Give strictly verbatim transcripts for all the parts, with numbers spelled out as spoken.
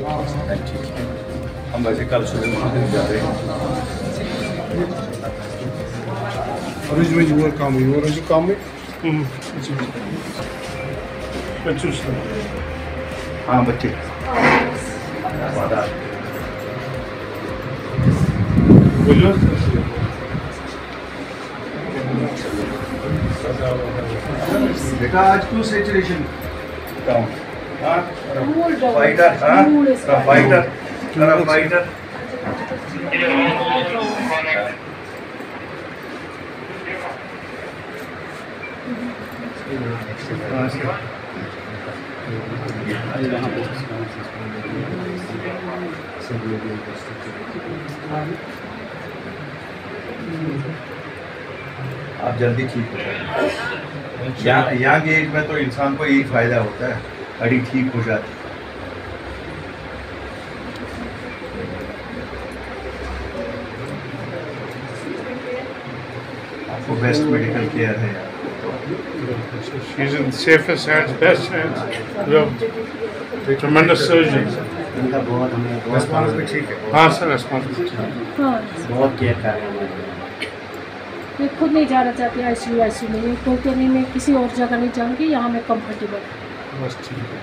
ठीक है। हम वैसे कल सुबह वहाँ जा रहे हैं। Originally you were coming. You were coming? हम्म। हाँ बच्चे। बेटा आज क्यों सैचुरेशन कम? हाँ फाइटर, हाँ फाइटर, फाइटर। आप जल्दी ठीक हो जाए। यहाँ यहाँ की एज में तो इंसान को यही फायदा होता है, हड्डी ठीक हो जाती है। आपको बेस्ट मेडिकल केयर है यार। She's in the safest hands, best hands. You have tremendous surgeons. Response भी ठीक है। हाँ सर, रेस्पॉन्स भी ठीक है। हाँ, बहुत केयर कर रहे हैं। मैं खुद नहीं जाना चाहती आईसीयू आईसीयू में, क्योंकि नहीं मैं किसी और जगह नहीं जाऊँगी, यहाँ मैं कंफर्टेबल। बस ठीक है।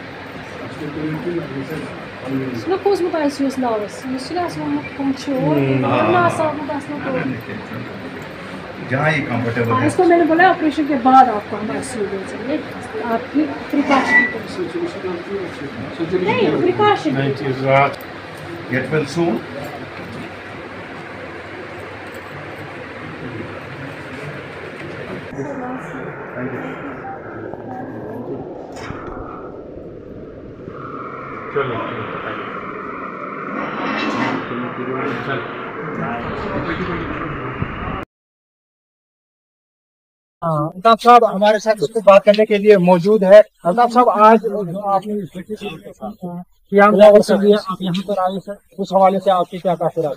Senão fosse mudar isso as novas, mas se tivesse uma control, não só mudasse no todo. जहाँ ही कंफर्टेबल है। इसको मैंने बोला ऑपरेशन के बाद आपको हम आईसीयू में चलेंगे, आपकी प्रिकॉशन नहीं precaution Get well soon. Thank you. चलो अल्ताफ साहब हमारे साथ उसको बात करने के लिए मौजूद है। अल्ताफ साहब, आज जो आपने आप यहाँ पर आए सर, उस हवाले से आपकी क्या तासुरात?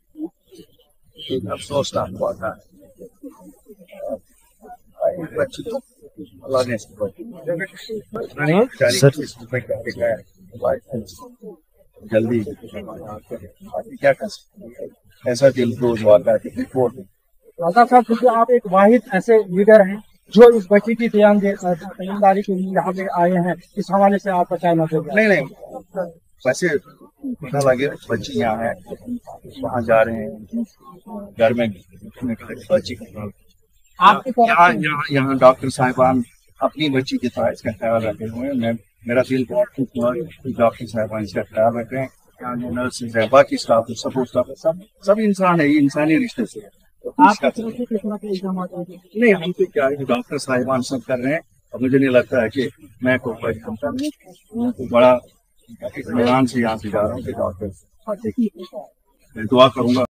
अफसोसनाक हुआ था। बच्ची तो अल्लाह ने जल्दी क्या कर सकते, ऐसा दिल रोज वादा है। अल्ताफ साहब, क्योंकि आप एक वाहिद ऐसे लीडर हैं जो इस बच्ची की तैयारी के लिए यहाँ पे आए हैं, इस हवाले से आपका क्या नजर है? नहीं नहीं, वैसे पता लगे बच्ची यहाँ है, वहाँ जा रहे हैं, घर में बच्ची यहाँ यहाँ यहाँ डॉक्टर साहिबान अपनी बच्ची की तरह इसका ख्याल रखे हुए हैं। मैं मेरा दिल बहुत खुश हुआ कि डॉक्टर साहिबान इसका ख्याल रख रहे हैं। यहाँ नर्सेज है, बाकी स्टाफ है, सपोर्ट स्टाफ है, सब सब इंसान है, ये इंसानी रिश्ते से है। नहीं, हम तो क्या है, डॉक्टर साहिबान सब कर रहे हैं और मुझे नहीं लगता है कि मैं कोई बड़ा इत्मीनान से यहाँ से जा रहा हूँ कि डॉक्टर, मैं दुआ करूंगा।